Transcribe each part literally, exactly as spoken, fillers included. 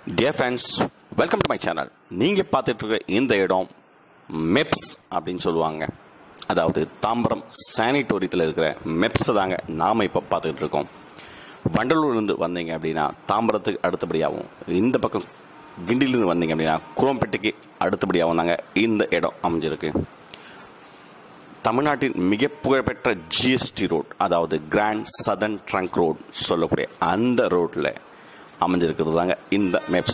Dear friends, welcome to my channel. நீங்க பார்த்துட்டு இருக்க இந்த இடம் Mepz அப்படினு சொல்லுவாங்க. அதாவது தாம்பரம் சானிட்டோரியத்தில் இருக்கிற Mepz தாங்க நாம இப்ப பார்த்துட்டு இருக்கோம். வண்டலூர்ல இருந்து வந்தீங்க அப்படினா தாம்பரத்துக்கு அடுத்தபடியாவும், இந்த பக்கம் கிண்டில இருந்து வந்தீங்க அப்படினா குரோம்பேட்டைக்கு அடுத்தபடியாவும் தாங்க இந்த இடம் அமைஞ்சிருக்கு. தமிழ்நாட்டின் மிக புகழ்பெற்ற ஜிஎஸ்டி ரோட், அதாவது கிராண்ட் சதர்ன் ட்ரங்க் ரோட் சொல்லக்கூடிய அந்த ரோட்ல அமைஞ்சிருக்கிறது தாங்க இந்த Mepz.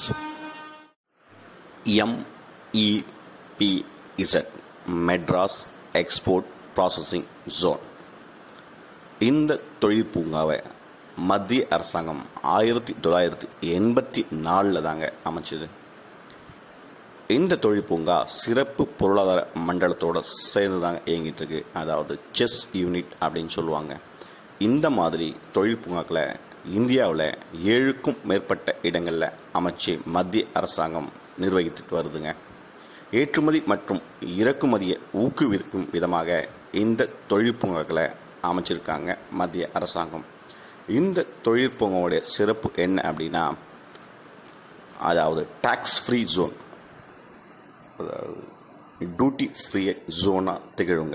M E P Z Madras export processing zone. இந்த தொழில் பூங்காவை மத்திய அரசாங்கம் ஆயிரத்தி தொள்ளாயிரத்தி எண்பத்தி நாலில் தாங்க அமைச்சது. இந்த தொழில் பூங்கா சிறப்பு பொருளாதார மண்டலத்தோட சேர்ந்து தாங்க இயங்கிட்டு இருக்கு. அதாவது செஸ் யூனிட் அப்படின்னு சொல்லுவாங்க. இந்த மாதிரி தொழில் பூங்காக்களை இந்தியாவில் ஏழுக்கும் மேற்பட்ட இடங்களில் அமைச்சு மத்திய அரசாங்கம் நிர்வகித்துட்டு வருதுங்க. ஏற்றுமதி மற்றும் இறக்குமதியை ஊக்குவிக்கும் விதமாக இந்த தொழில் பூங்காக்களை அமைச்சிருக்காங்க மத்திய அரசாங்கம். இந்த தொழில் பூங்காவுடைய சிறப்பு என்ன அப்படின்னா, அதாவது டாக்ஸ் ஃப்ரீ ஜோன், அதாவது டியூட்டி ஃப்ரீ ஜோனா திகழுங்க.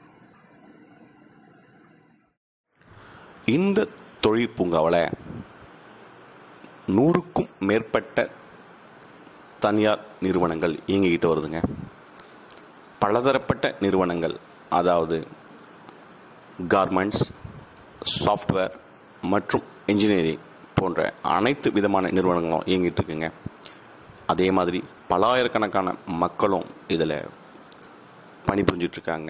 இந்த தொழில் பூங்காவில் நூறுக்கும் மேற்பட்ட தனியார் நிறுவனங்கள் இயங்கிக்கிட்டு வருதுங்க. பலதரப்பட்ட நிறுவனங்கள், அதாவது கார்மெண்ட்ஸ், சாஃப்ட்வேர் மற்றும் இன்ஜினியரிங் போன்ற அனைத்து விதமான நிறுவனங்களும் இயங்கிட்டு இருக்குங்க. அதே மாதிரி பலாயிரக்கணக்கான மக்களும் இதில் பணிபுரிஞ்சிட்டு இருக்காங்க.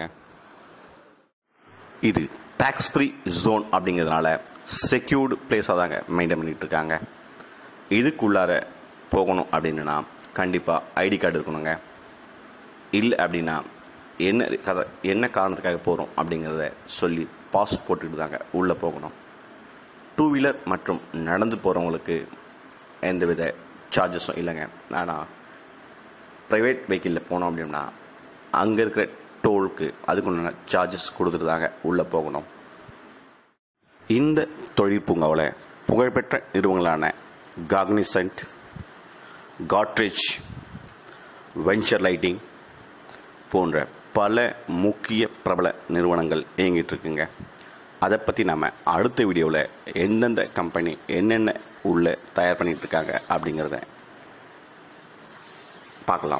இது டாக்ஸ் ஃப்ரீ ஜோன் அப்படிங்கிறதுனால செக்யூர்டு பிளேஸாக தாங்க மெயின்டைன் பண்ணிட்டு இருக்காங்க. இதுக்குள்ளார போகணும் அப்படின்னா கண்டிப்பாக ஐடி கார்டு இருக்கணுங்க. இல்லை அப்படின்னா என்ன கதை என்ன காரணத்துக்காக போகிறோம் அப்படிங்கிறத சொல்லி பாஸ் போட்டுட்டு தாங்க உள்ளே போகணும். டூ வீலர் மற்றும் நடந்து போகிறவங்களுக்கு எந்தவித சார்ஜஸும் இல்லைங்க. ஆனால் ப்ரைவேட் வெஹிக்கிளில் போனோம் அப்படின்னா அங்கே இருக்கிற டோலுக்கு அதுக்குண்டான சார்ஜஸ் கொடுத்துட்டு தாங்க உள்ளே போகணும். இந்த தொழில் பூங்காவில் புகழ்பெற்ற நிறுவனங்களான காக்னிசன்ட், காட்ரேஜ், வெஞ்சர் லைட்டிங் போன்ற பல முக்கிய பிரபல நிறுவனங்கள் இயங்கிட்டு இருக்குங்க. அதை பற்றி நம்ம அடுத்த வீடியோவில் எந்தெந்த கம்பெனி என்னென்ன உள்ள தயார் பண்ணிட்டு இருக்காங்க அப்படிங்கிறத பார்க்கலாம்.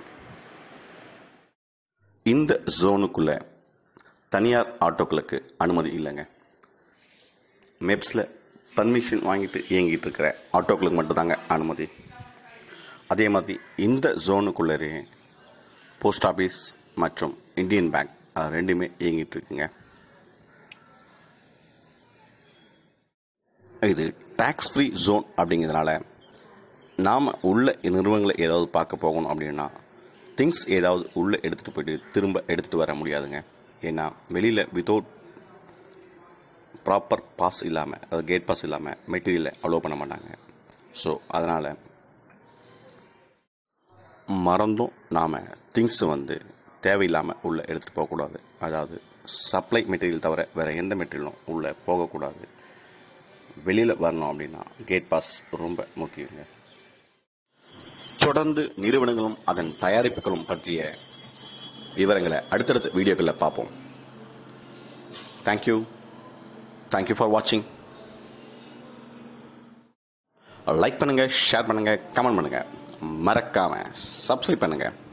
இந்த ஜோனுக்குள்ள தனியார் ஆட்டோக்களுக்கு அனுமதி இல்லைங்க. Mepzல பர்மிஷன் வாங்கிட்டு இயங்கிட்டு இருக்கிற ஆட்டோக்களுக்கு மட்டும்தாங்க அனுமதி. அதே மாதிரி இந்த ஜோனுக்குள்ளே போஸ்ட் ஆஃபீஸ் மற்றும் இந்தியன் பேங்க் அது ரெண்டுமே இயங்கிட்டு இருக்குங்க. இது டாக்ஸ் ஃப்ரீ ஜோன் அப்படிங்கிறதுனால நாம் உள்ள நிறுவனங்களை ஏதாவது பார்க்க போகணும் அப்படின்னா திங்ஸ் ஏதாவது உள்ளே எடுத்துகிட்டு போயிட்டு திரும்ப எடுத்துகிட்டு வர முடியாதுங்க. ஏன்னா வெளியில் வித்தவுட் ப்ராப்பர் பாஸ் இல்லாமல், அதாவது கேட் பாஸ் இல்லாமல் மெட்டீரியலை அலோவ் பண்ண மாட்டாங்க. ஸோ அதனால் மறந்தும் நாம் திங்ஸ் வந்து தேவையில்லாமல் உள்ளே எடுத்துகிட்டு போகக்கூடாது. அதாவது சப்ளை மெட்டீரியல் தவிர வேறு எந்த மெட்டீரியலும் உள்ளே போகக்கூடாது. வெளியில் வரணும் அப்படின்னா கேட் பாஸ் ரொம்ப முக்கியங்க. தொடர்ந்து நிறுவனங்களும் அதன் தயாரிப்புகளும் பற்றிய விவரங்களை அடுத்தடுத்த வீடியோக்களில் பார்ப்போம். தேங்க்யூ தேங்க்யூ ஃபார் வாட்சிங். லைக் பண்ணுங்க, ஷேர் பண்ணுங்க, கமெண்ட் பண்ணுங்க, மறக்காம சப்ஸ்கிரைப் பண்ணுங்க.